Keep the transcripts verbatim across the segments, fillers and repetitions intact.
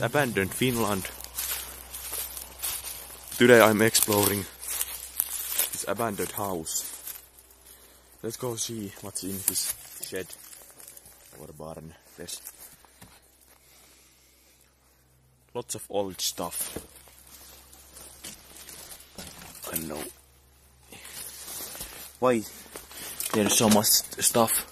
abandoned Finland. Today I'm exploring this abandoned house. Let's go see what's in this shed or barn. There's lots of old stuff. I don't know why there's so much stuff.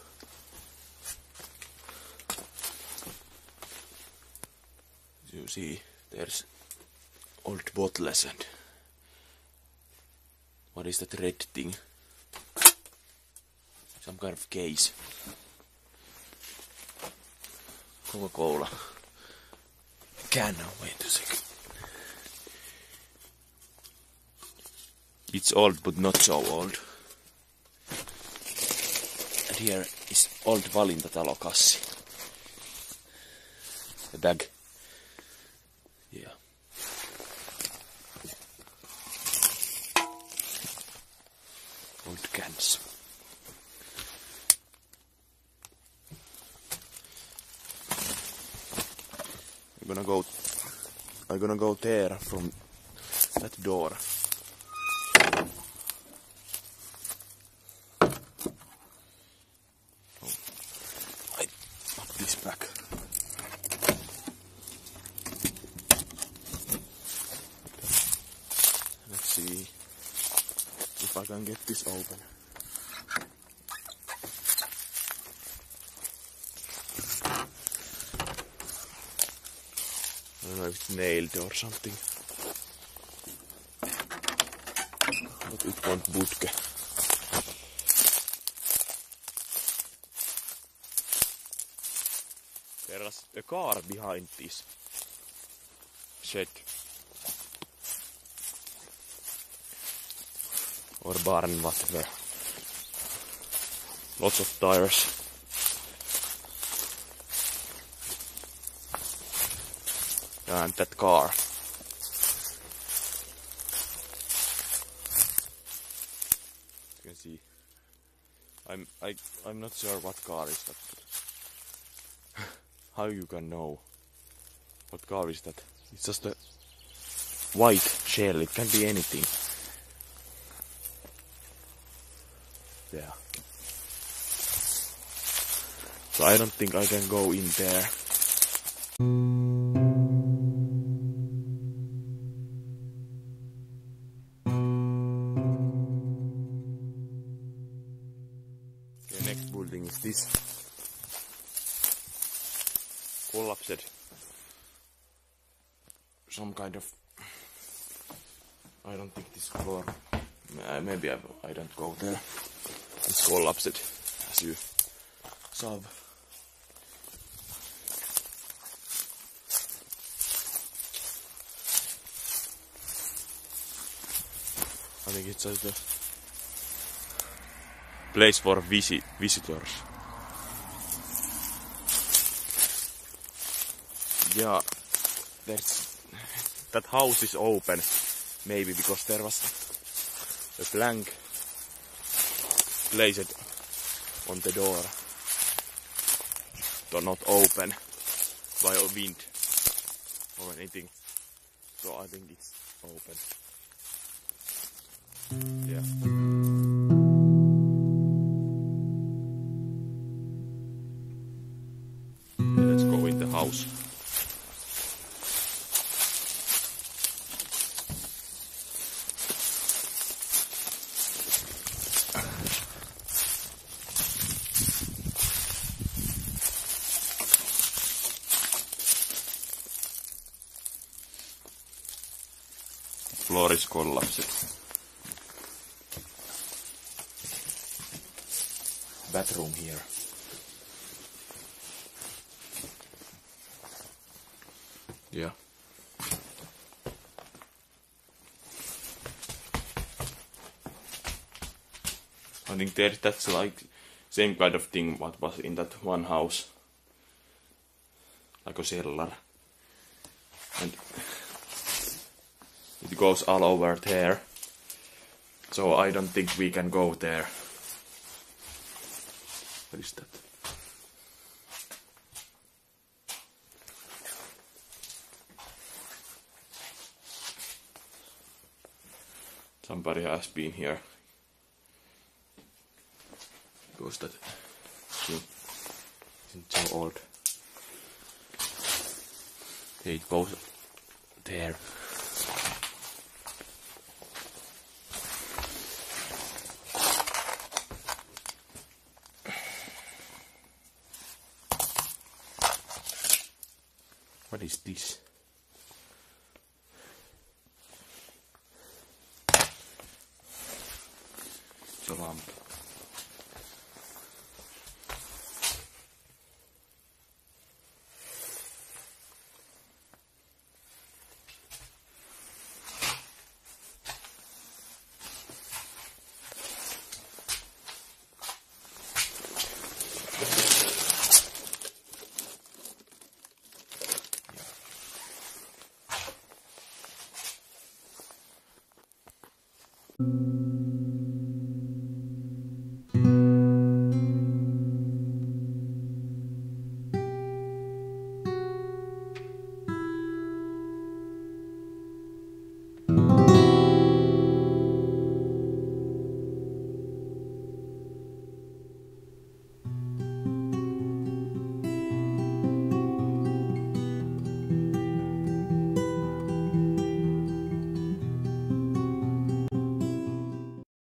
You see, there's old bottles and what is that red thing? Some kind of case. Coca-Cola. Can now, wait a second. It's old but not so old. And here is old Valintatalo kassi. The bag. Yeah. Old cans. I'm gonna go I'm gonna go there from that door. Oh, I put this back. Let's see if I can get this open. I don't know if it's nailed or something. But it won't budke. There's a car behind this shed. Or barn, whatever. Lots of tires. And that car. You can see. I'm I I'm not sure what car is that. How you can know what car is that? It's just a white shell. It can be anything. Yeah. So I don't think I can go in there. The next building is this. Collapsed. Some kind of... I don't think this floor... Uh, maybe I, I don't go there. It's collapsed, as you saw. I think it's just a place for visit visitors. Yeah, there's that house is open, maybe because there was a blank placed on the door, so not open by a wind or anything. So I think it's open. Yeah. Let's go in the house. Floor is collapsed. Bathroom here. Yeah. I think there that's like same kind of thing what was in that one house. Like a cellar. And it goes all over there. So I don't think we can go there. What is that? Somebody has been here. Because that isn't so old. Okay, it goes there. What is this? It's a lamp. Thank you.